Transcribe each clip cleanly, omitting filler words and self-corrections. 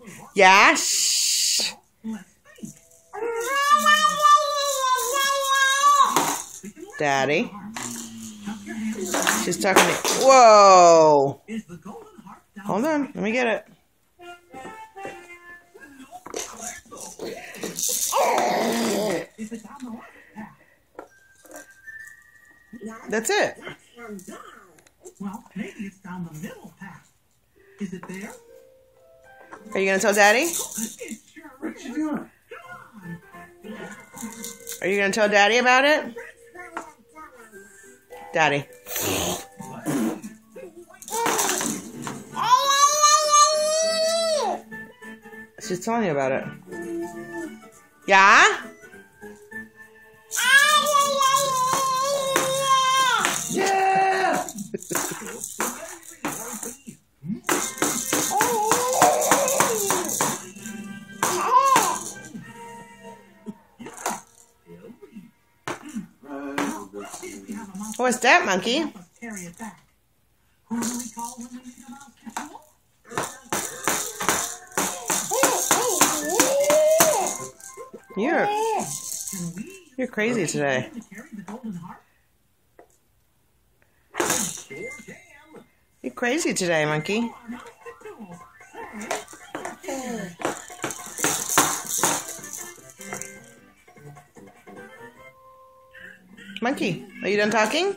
Yeah? Shh. Daddy. She's talking to me. Whoa. Hold on. Let me get it. That's it. Well, maybe it's down the middle path. Is it there? Are you going to tell Daddy? What you doing? Are you going to tell Daddy about it? Daddy. She's telling you about it. Yeah? Yeah! What's that, monkey? You're crazy today. You're crazy today, monkey. Monkey, are you done talking?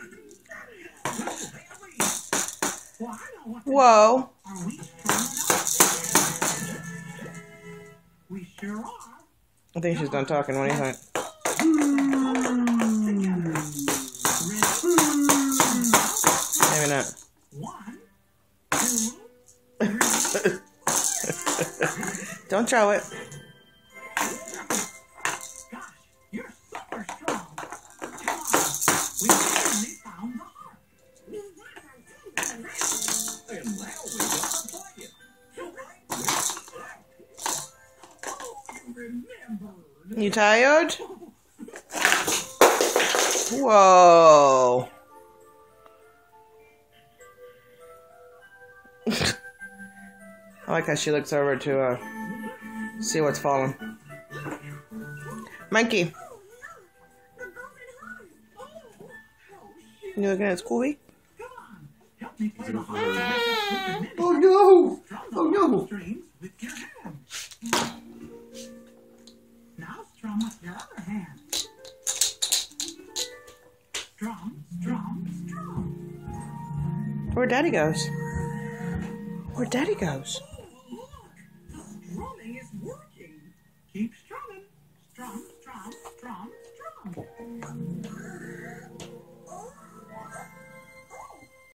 Whoa. I think she's done talking. What do you think? Maybe not. Don't throw it. You tired? Whoa. I like how she looks over to see what's falling. Monkey. You looking at Scooby? Oh no! Oh no! Now strum with your other hand. Strum, strum, strum. Where Daddy goes? Where Daddy goes?